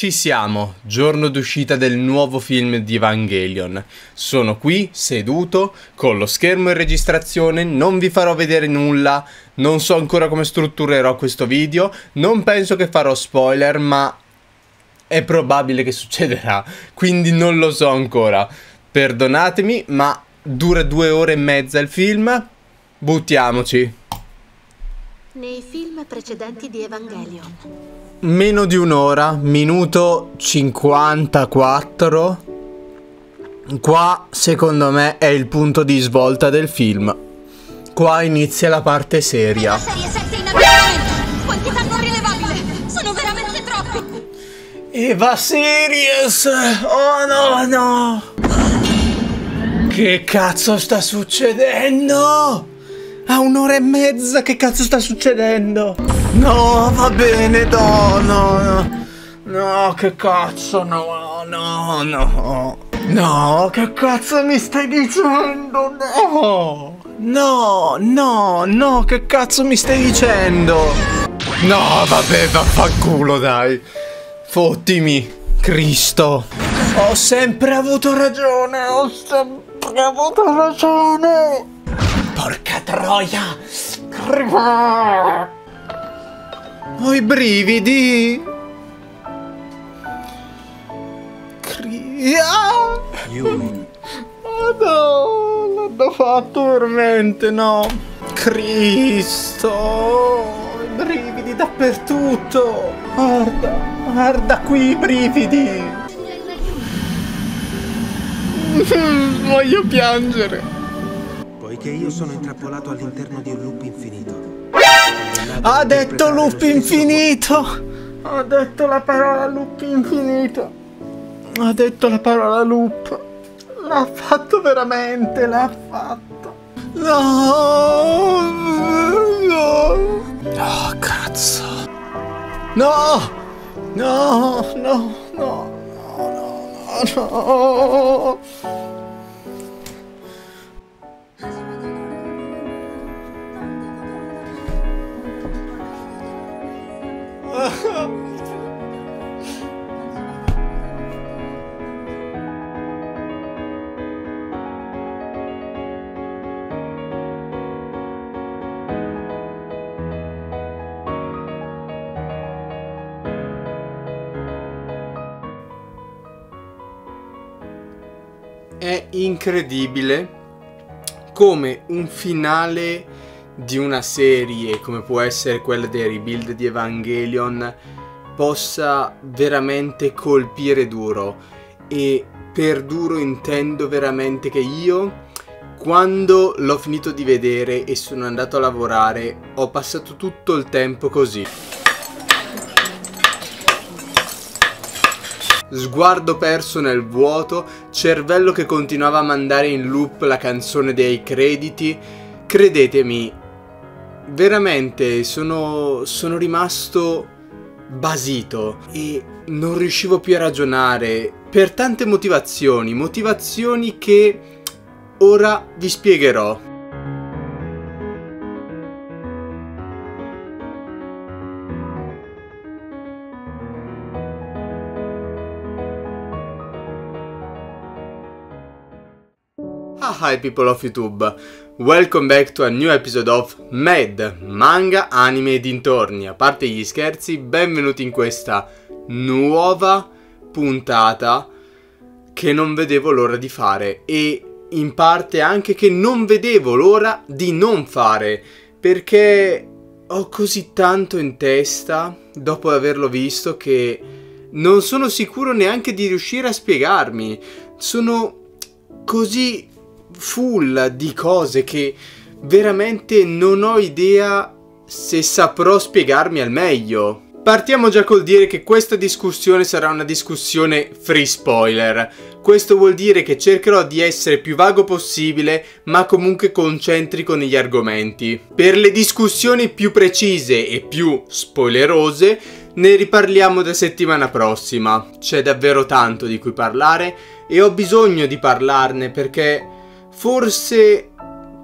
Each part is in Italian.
Ci siamo, giorno d'uscita del nuovo film di Evangelion. Sono qui, seduto, con lo schermo in registrazione, non vi farò vedere nulla, non so ancora come strutturerò questo video, non penso che farò spoiler, ma è probabile che succederà, quindi non lo so ancora. Perdonatemi, ma dura 2 ore e mezza il film, buttiamoci. Nei film precedenti di Evangelion. Meno di un'ora, minuto 54. Qua, secondo me, è il punto di svolta del film. Qua inizia la parte seria. La serie 7 in avvicinamento! Quantità non rilevabile! Sono veramente troppi! Eva Sirius! Oh no, no! Che cazzo sta succedendo? A 1 ora e mezza, che cazzo sta succedendo? No, va bene, no, che cazzo, no, che cazzo mi stai dicendo? No, che cazzo mi stai dicendo? No, vabbè, vaffanculo, dai. Fottimi, Cristo. Ho sempre avuto ragione, Porca troia! Ho i brividi! Oh no! L'hanno fatto veramente, no! Cristo! I brividi dappertutto! Guarda qui i brividi! Voglio piangere! Poiché io sono intrappolato all'interno di un loop infinito. Ha detto loop infinito! Ha detto la parola loop infinito! Ha detto la parola loop! L'ha fatto veramente, l'ha fatto! No! Oh, cazzo! No! No! È incredibile come un finale di una serie come può essere quella dei rebuild di Evangelion possa veramente colpire duro, e per duro intendo veramente che io, quando l'ho finito di vedere e sono andato a lavorare, ho passato tutto il tempo così, sguardo perso nel vuoto, cervello che continuava a mandare in loop la canzone dei crediti. Credetemi, veramente sono rimasto basito e non riuscivo più a ragionare per tante motivazioni che ora vi spiegherò. Hi people of YouTube, welcome back to a new episode of Mad, manga, anime e dintorni. A parte gli scherzi, benvenuti in questa nuova puntata che non vedevo l'ora di fare, e in parte anche che non vedevo l'ora di non fare, perché ho così tanto in testa dopo averlo visto che non sono sicuro neanche di riuscire a spiegarmi. Sono così full di cose che veramente non ho idea se saprò spiegarmi al meglio. Partiamo già col dire che questa discussione sarà una discussione free spoiler. Questo vuol dire che cercherò di essere più vago possibile, ma comunque concentrico negli argomenti. Per le discussioni più precise e più spoilerose ne riparliamo da settimana prossima. C'è davvero tanto di cui parlare e ho bisogno di parlarne perché forse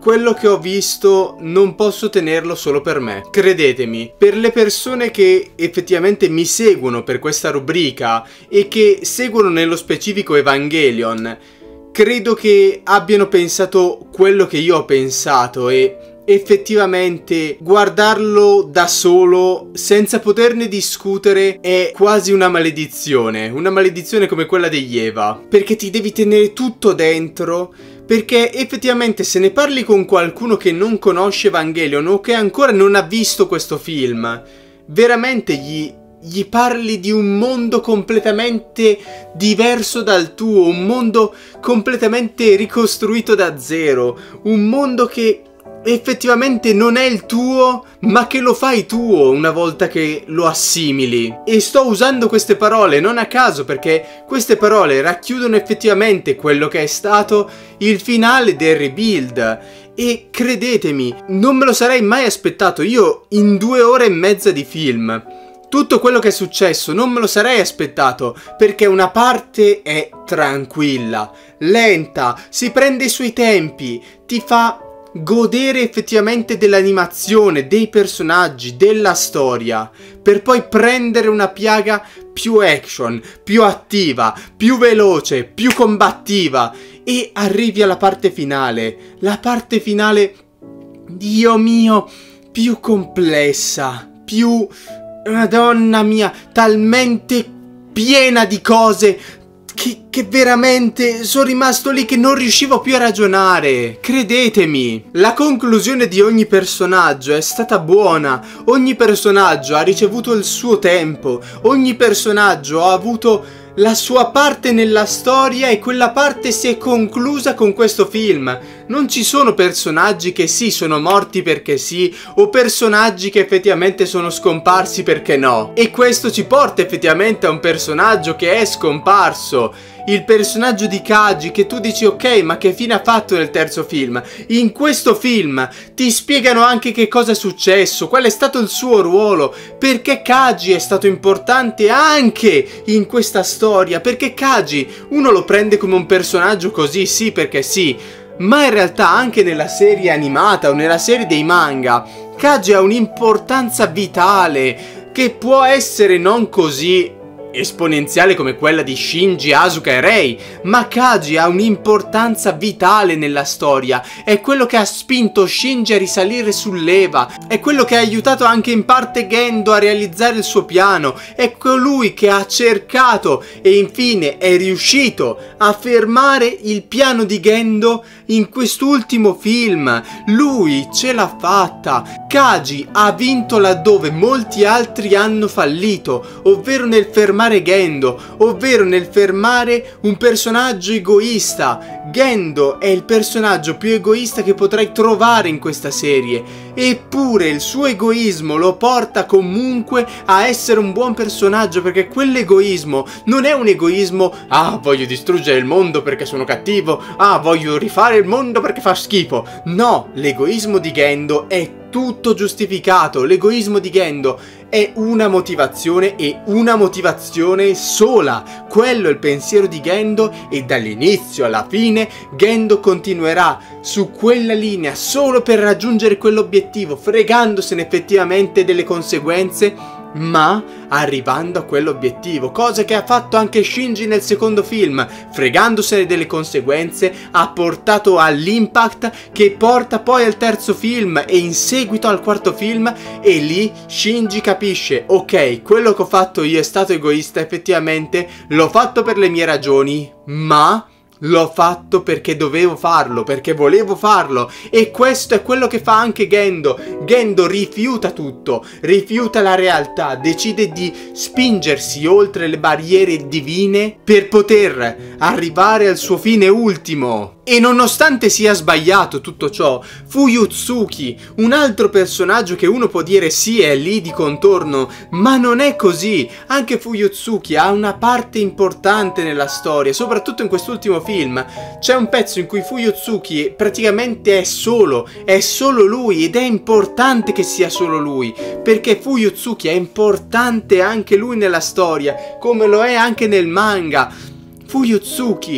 quello che ho visto non posso tenerlo solo per me. Credetemi, per le persone che effettivamente mi seguono per questa rubrica e che seguono nello specifico Evangelion, credo che abbiano pensato quello che io ho pensato e effettivamente guardarlo da solo senza poterne discutere è quasi una maledizione come quella degli Eva, perché ti devi tenere tutto dentro, perché effettivamente se ne parli con qualcuno che non conosce Evangelion o che ancora non ha visto questo film, veramente gli parli di un mondo completamente diverso dal tuo, un mondo completamente ricostruito da zero, un mondo che effettivamente non è il tuo, ma che lo fai tuo una volta che lo assimili. E sto usando queste parole non a caso, perché queste parole racchiudono effettivamente quello che è stato il finale del rebuild. E credetemi, non me lo sarei mai aspettato. Io in 2 ore e mezza di film tutto quello che è successo non me lo sarei aspettato, perché una parte è tranquilla, lenta, si prende i suoi tempi, ti fa godere effettivamente dell'animazione, dei personaggi, della storia, per poi prendere una piaga più action, più attiva, più veloce, più combattiva, e arrivi alla parte finale. La parte finale, Dio mio, più complessa, più... Madonna mia, talmente piena di cose che veramente sono rimasto lì che non riuscivo più a ragionare. Credetemi, la conclusione di ogni personaggio è stata buona, ogni personaggio ha ricevuto il suo tempo, ogni personaggio ha avuto la sua parte nella storia e quella parte si è conclusa con questo film. Non ci sono personaggi che sì, sono morti perché sì, o personaggi che effettivamente sono scomparsi perché no. E questo ci porta effettivamente a un personaggio che è scomparso. Il personaggio di Kaji, che tu dici ok, ma che fine ha fatto nel terzo film? In questo film ti spiegano anche che cosa è successo, qual è stato il suo ruolo, perché Kaji è stato importante anche in questa storia, perché Kaji uno lo prende come un personaggio così, sì perché sì, ma in realtà anche nella serie animata o nella serie dei manga Kaji ha un'importanza vitale che può essere non così esponenziale come quella di Shinji, Asuka e Rei, ma Kaji ha un'importanza vitale nella storia. È quello che ha spinto Shinji a risalire sull'Eva, è quello che ha aiutato anche in parte Gendo a realizzare il suo piano, è colui che ha cercato e infine è riuscito a fermare il piano di Gendo in quest'ultimo film. Lui ce l'ha fatta. Kaji ha vinto laddove molti altri hanno fallito, ovvero nel fermare Gendo, ovvero nel fermare un personaggio egoista. Gendo è il personaggio più egoista che potrai trovare in questa serie, eppure il suo egoismo lo porta comunque a essere un buon personaggio, perché quell'egoismo non è un egoismo ah voglio distruggere il mondo perché sono cattivo, ah voglio rifare il mondo perché fa schifo. No, l'egoismo di Gendo è tutto giustificato. L'egoismo di Gendo è una motivazione e una motivazione sola. Quello è il pensiero di Gendo e dall'inizio alla fine Gendo continuerà su quella linea solo per raggiungere quell'obiettivo, fregandosene effettivamente delle conseguenze, ma arrivando a quell'obiettivo, cosa che ha fatto anche Shinji nel secondo film. Fregandosene delle conseguenze ha portato all'impact che porta poi al terzo film e in seguito al quarto film, e lì Shinji capisce ok, quello che ho fatto io è stato egoista, effettivamente l'ho fatto per le mie ragioni, ma l'ho fatto perché dovevo farlo, perché volevo farlo. E questo è quello che fa anche Gendo. Gendo rifiuta tutto, rifiuta la realtà, decide di spingersi oltre le barriere divine per poter arrivare al suo fine ultimo. E nonostante sia sbagliato tutto ciò, Fuyutsuki, un altro personaggio che uno può dire sì è lì di contorno, ma non è così. Anche Fuyutsuki ha una parte importante nella storia, soprattutto in quest'ultimo film. C'è un pezzo in cui Fuyutsuki praticamente è solo lui, ed è importante che sia solo lui, perché Fuyutsuki è importante anche lui nella storia, come lo è anche nel manga. Fuyutsuki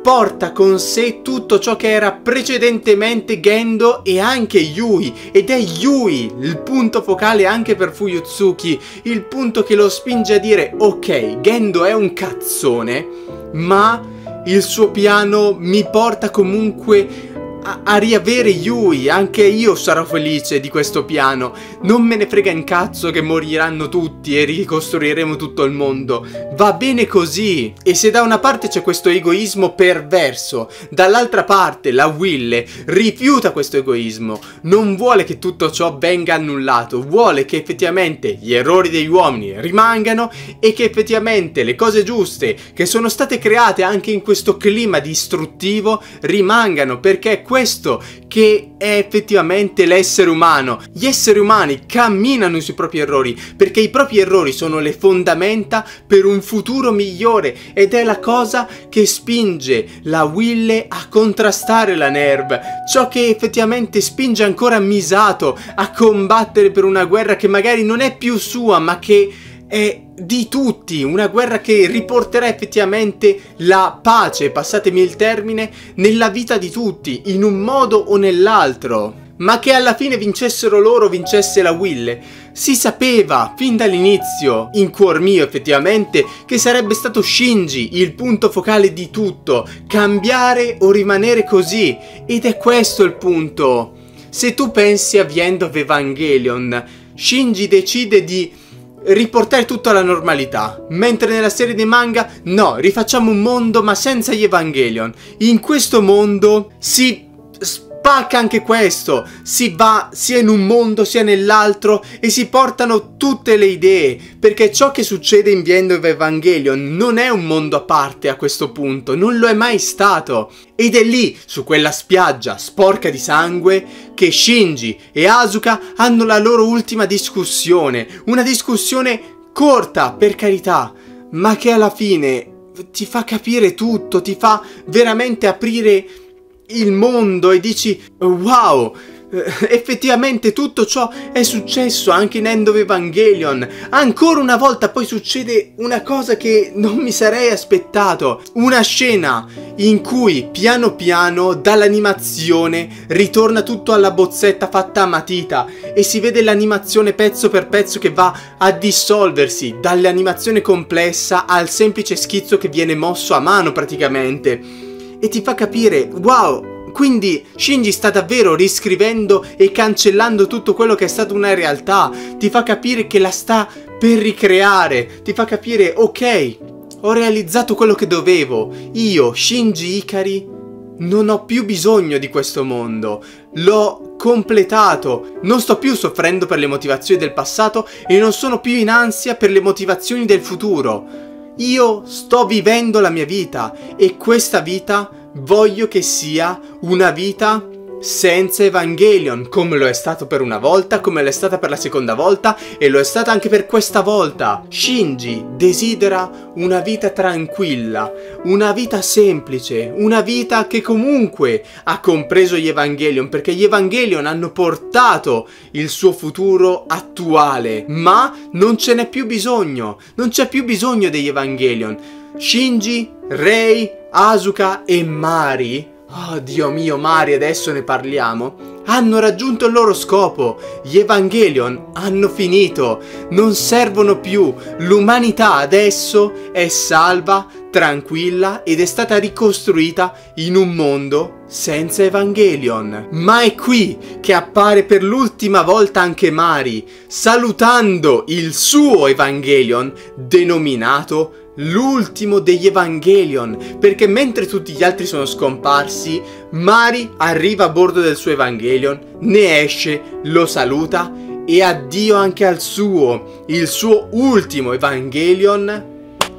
porta con sé tutto ciò che era precedentemente Gendo e anche Yui, ed è Yui il punto focale anche per Fuyutsuki, il punto che lo spinge a dire ok, Gendo è un cazzone, ma il suo piano mi porta comunque a riavere Yui. Anche io sarò felice di questo piano, non me ne frega un cazzo che moriranno tutti e ricostruiremo tutto il mondo, va bene così. E se da una parte c'è questo egoismo perverso, dall'altra parte la Will rifiuta questo egoismo, non vuole che tutto ciò venga annullato, vuole che effettivamente gli errori degli uomini rimangano e che effettivamente le cose giuste che sono state create anche in questo clima distruttivo rimangano, perché è questo che è effettivamente l'essere umano. Gli esseri umani camminano sui propri errori, perché i propri errori sono le fondamenta per un futuro migliore, ed è la cosa che spinge la Will a contrastare la NERV, ciò che effettivamente spinge ancora Misato a combattere per una guerra che magari non è più sua, ma che è di tutti, una guerra che riporterà effettivamente la pace, passatemi il termine, nella vita di tutti, in un modo o nell'altro. Ma che alla fine vincessero loro, vincesse la Will, si sapeva fin dall'inizio, in cuor mio effettivamente, che sarebbe stato Shinji il punto focale di tutto, cambiare o rimanere così, ed è questo il punto. Se tu pensi a The End of Evangelion, Shinji decide di riportare tutto alla normalità, mentre nella serie dei manga no, rifacciamo un mondo ma senza gli Evangelion. In questo mondo si spacca anche questo, si va sia in un mondo sia nell'altro e si portano tutte le idee, perché ciò che succede in The End of Evangelion non è un mondo a parte a questo punto, non lo è mai stato. Ed è lì, su quella spiaggia sporca di sangue, che Shinji e Asuka hanno la loro ultima discussione. Una discussione corta, per carità, ma che alla fine ti fa capire tutto, ti fa veramente aprire il mondo e dici wow, effettivamente tutto ciò è successo anche in End of Evangelion. Ancora una volta poi succede una cosa che non mi sarei aspettato, una scena in cui piano piano dall'animazione ritorna tutto alla bozzetta fatta a matita e si vede l'animazione pezzo per pezzo che va a dissolversi dall'animazione complessa al semplice schizzo che viene mosso a mano praticamente, e ti fa capire wow, quindi Shinji sta davvero riscrivendo e cancellando tutto quello che è stato una realtà, ti fa capire che la sta per ricreare, ti fa capire ok, ho realizzato quello che dovevo, io, Shinji Ikari, non ho più bisogno di questo mondo, l'ho completato, non sto più soffrendo per le motivazioni del passato e non sono più in ansia per le motivazioni del futuro. Io sto vivendo la mia vita e questa vita voglio che sia una vita senza Evangelion, come lo è stato per una volta, come lo è stata per la seconda volta e lo è stata anche per questa volta. Shinji desidera una vita tranquilla, una vita semplice, una vita che comunque ha compreso gli Evangelion, perché gli Evangelion hanno portato il suo futuro attuale, ma non ce n'è più bisogno, non c'è più bisogno degli Evangelion. Shinji, Rei, Asuka e Mari, oh Dio mio, Mari, adesso ne parliamo, hanno raggiunto il loro scopo. Gli Evangelion hanno finito, non servono più. L'umanità adesso è salva, tranquilla ed è stata ricostruita in un mondo senza Evangelion. Ma è qui che appare per l'ultima volta anche Mari, salutando il suo Evangelion, denominato l'ultimo degli Evangelion, perché mentre tutti gli altri sono scomparsi, Mari arriva a bordo del suo Evangelion, ne esce, lo saluta e addio anche al suo, il suo ultimo Evangelion.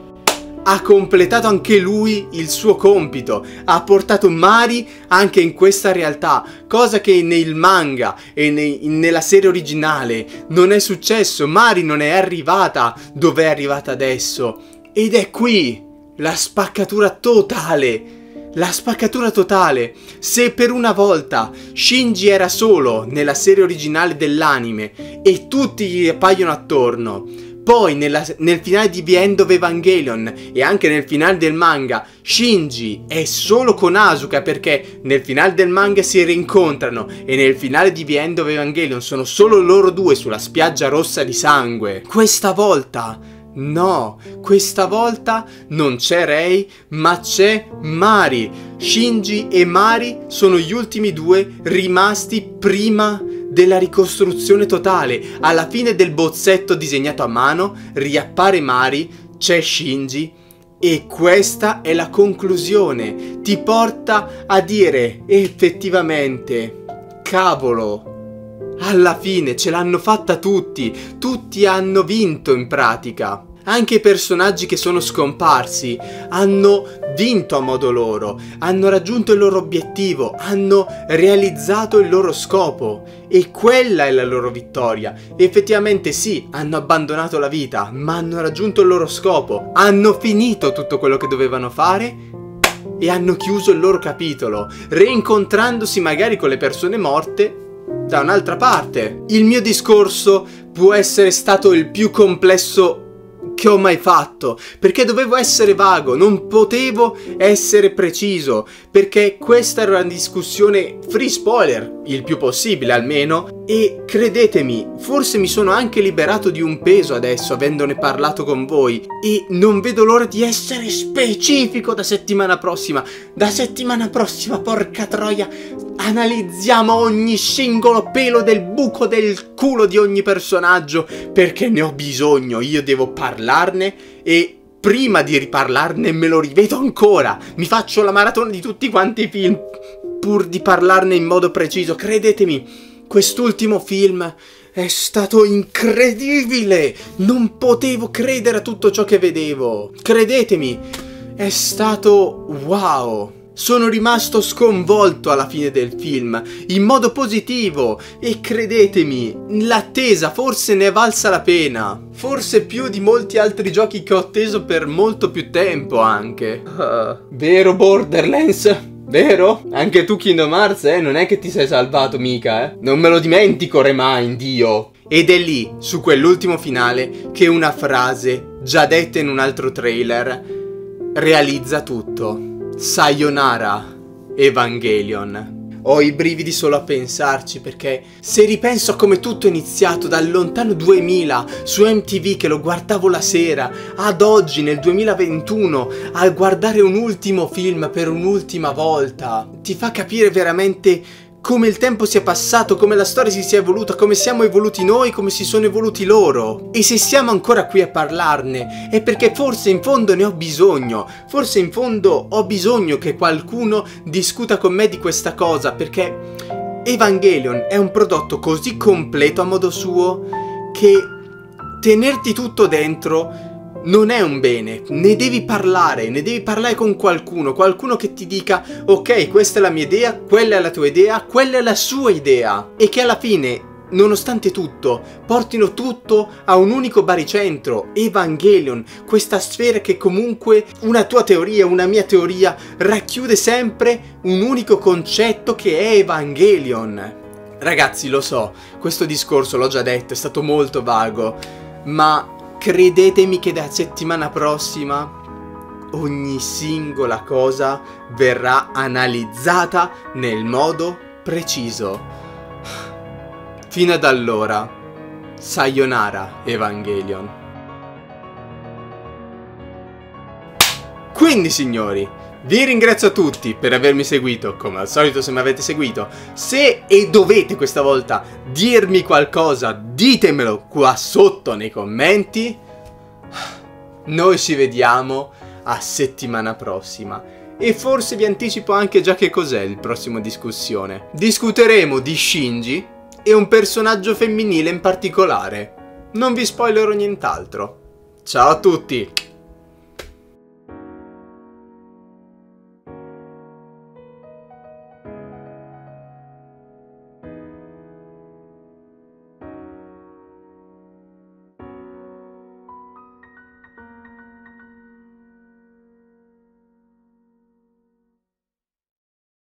Ha completato anche lui il suo compito, ha portato Mari anche in questa realtà, cosa che nel manga e nella serie originale non è successo. Mari non è arrivata dove è arrivata adesso. Ed è qui la spaccatura totale, la spaccatura totale. Se per una volta Shinji era solo nella serie originale dell'anime e tutti gli appaiono attorno, Poi nel finale di The End of Evangelion e anche nel finale del manga, Shinji è solo con Asuka, perché nel finale del manga si rincontrano e nel finale di The End of Evangelion sono solo loro due sulla spiaggia rossa di sangue. Questa volta no, questa volta non c'è Rei, ma c'è Mari. Shinji e Mari sono gli ultimi due rimasti prima della ricostruzione totale. Alla fine del bozzetto disegnato a mano riappare Mari, c'è Shinji e questa è la conclusione. Ti porta a dire effettivamente, cavolo, alla fine ce l'hanno fatta tutti hanno vinto in pratica. Anche i personaggi che sono scomparsi hanno vinto a modo loro, hanno raggiunto il loro obiettivo, hanno realizzato il loro scopo e quella è la loro vittoria. Effettivamente sì, hanno abbandonato la vita, ma hanno raggiunto il loro scopo, hanno finito tutto quello che dovevano fare e hanno chiuso il loro capitolo, rincontrandosi magari con le persone morte da un'altra parte. Il mio discorso può essere stato il più complesso che ho mai fatto, perché dovevo essere vago, non potevo essere preciso, perché questa era una discussione free spoiler, il più possibile almeno, e credetemi, forse mi sono anche liberato di un peso adesso avendone parlato con voi, e non vedo l'ora di essere specifico da settimana prossima. Da settimana prossima, porca troia, analizziamo ogni singolo pelo del buco del culo di ogni personaggio, perché ne ho bisogno, io devo parlarne e prima di riparlarne me lo rivedo ancora, mi faccio la maratona di tutti quanti i film pur di parlarne in modo preciso. Credetemi, quest'ultimo film è stato incredibile, non potevo credere a tutto ciò che vedevo, credetemi, è stato wow. Sono rimasto sconvolto alla fine del film, in modo positivo, e credetemi, l'attesa forse ne è valsa la pena. Forse più di molti altri giochi che ho atteso per molto più tempo anche. Vero Borderlands? Vero? Anche tu Kingdom Hearts, non è che ti sei salvato mica, Non me lo dimentico, Remind, Dio. Ed è lì, su quell'ultimo finale, che una frase, già detta in un altro trailer, realizza tutto. Sayonara Evangelion. Ho i brividi solo a pensarci, perché se ripenso a come tutto è iniziato dal lontano 2000 su MTV che lo guardavo la sera, ad oggi nel 2021 a guardare un ultimo film per un'ultima volta, ti fa capire veramente come il tempo sia passato, come la storia si sia evoluta, come siamo evoluti noi, come si sono evoluti loro. E se siamo ancora qui a parlarne è perché forse in fondo ne ho bisogno, forse in fondo ho bisogno che qualcuno discuta con me di questa cosa, perché Evangelion è un prodotto così completo a modo suo che tenerti tutto dentro non è un bene, ne devi parlare con qualcuno che ti dica ok, questa è la mia idea, quella è la tua idea, quella è la sua idea, e che alla fine, nonostante tutto, portino tutto a un unico baricentro, Evangelion, questa sfera che comunque una tua teoria, una mia teoria, racchiude sempre un unico concetto che è Evangelion. Ragazzi, lo so, questo discorso l'ho già detto, è stato molto vago, ma credetemi che da settimana prossima ogni singola cosa verrà analizzata nel modo preciso. Fino ad allora, Sayonara Evangelion. Quindi signori, vi ringrazio a tutti per avermi seguito, come al solito se mi avete seguito. Se e dovete questa volta dirmi qualcosa, ditemelo qua sotto nei commenti. Noi ci vediamo a settimana prossima. E forse vi anticipo anche già che cos'è il prossimo discussione. Discuteremo di Shinji e un personaggio femminile in particolare. Non vi spoilerò nient'altro. Ciao a tutti!